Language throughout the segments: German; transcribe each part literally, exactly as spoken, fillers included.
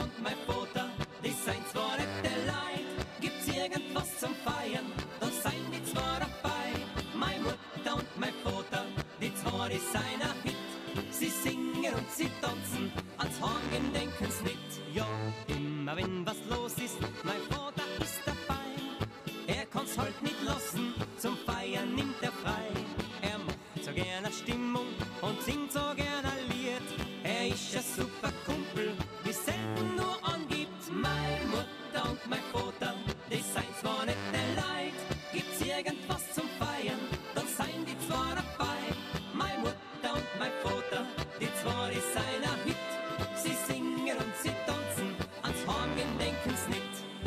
Mutter und mein Vater, die seien zwar nette Leid, gibt's irgendwas zum Feiern, dann seien die zwar dabei. Meine Mutter und mein Vater, die zwei, die seien ein Hit. Sie singen und sie tanzen, als Heimgehen denken's nicht. Ja, immer wenn was los ist, mein Vater ist dabei. Er kann's halt nicht lassen, zum Feiern nimmt er frei. Er macht so gerne Stimmung und singt so gerne ein Lied. Er ist ein super Kumpel, wie selten nur angibt. Meine Mutter und mein Vater, die seien zwar nette Leid, gibt's irgendwas zum Feiern, dann seien die zwar dabei. Meine Mutter und mein Vater, die zwei, die seien ein Hit. Sie singen und sie tanzen, ans Heimgehen denken's nicht.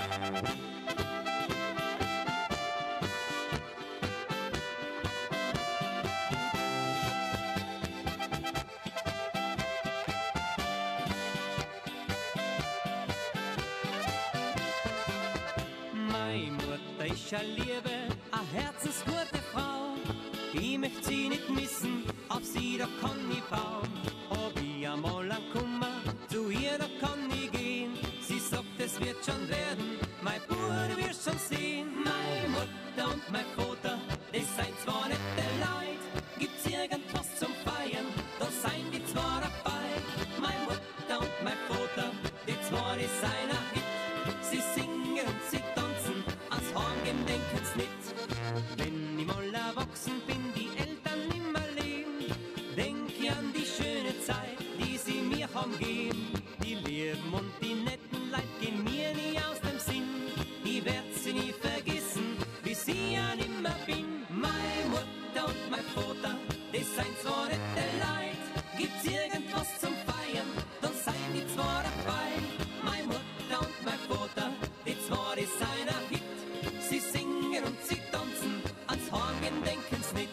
Meine Mutter ist eine Liebe, eine herzensgute Frau. Ich möcht sie nicht missen, auf sie da kann ich bauen. Ob ich einmal ein Kummer, zu ihr da kann ich gehen. Sie sagt, es wird schon werden, mein Bruder wird schon sehen. Meine Mutter und mein Vater, die seien zwar nette Leid, gibt's irgendwas zum Feiern, da seien die zwar dabei. Meine Mutter und mein Vater, die zwei, die seien ein Hit. Sie singen und sie tanzen, ans Heimgehen denken's nicht. Wenn ich mal erwachsen bin, die Eltern nimmer leben, denk ich an die schöne Zeit, die sie mir haben gegeben. Die Lieben und die netten Leid gehen mir nie aus dem Sinn. Ich werd sie nie vergessen, wie sie ja nimmer bin. Meine Mutter und mein Vater, die seien zwar nette Leid, gibt's irgendwas zum Feiern, dann seien die zwar dabei. Meine Mutter und mein Vater, die zwei, die seien ein Hit. Sie singen und sie tanzen, ans Heimgehen denken's nicht.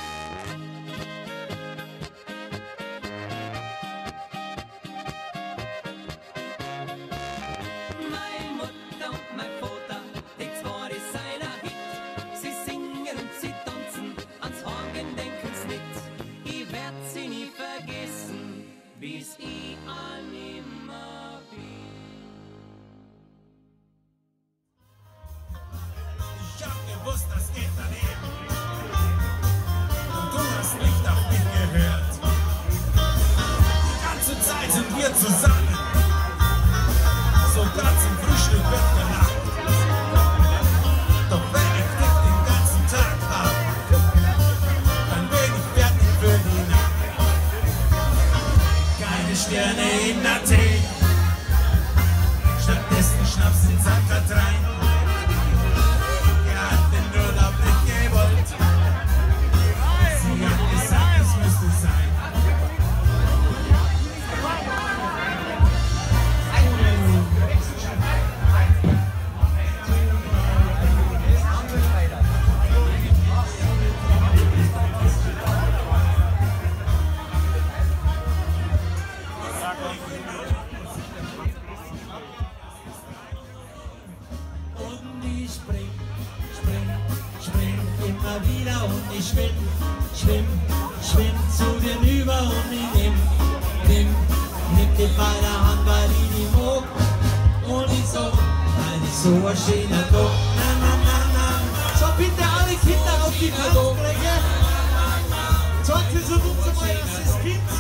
Meine Mutter und mein Vater, die zwei, die seien ein Hit. Sie singen und sie tanzen, ans Heimgehen denken's nicht. Ich werd sie nie vergessen, bis ich an nimmer bin. Ich hab gewusst, das geht daneben. Und du hast nicht auf mich gehört. Die ganze Zeit sind wir zusammen. Sogar zum Frühstück wird gelacht. Doch wenn ich dich den ganzen Tag hab, dann bin ich fertig für die Nacht. Keine Sterne in Athen, stattdessen Schnaps in Sankt Katrin. Und ich spring, spring, spring immer wieder und ich schwimm, schwimm, schwimm zu dir rüber und ich nimm, nimm, nimm dich bei der Hand, weil ich die mag. Und ich so, weil ich so ein schöner Tag. Na, na, na, na. So bitte alle Kinder auf die Knopfdrücke. Zeigt sie so dumm zu mal, dass das Kind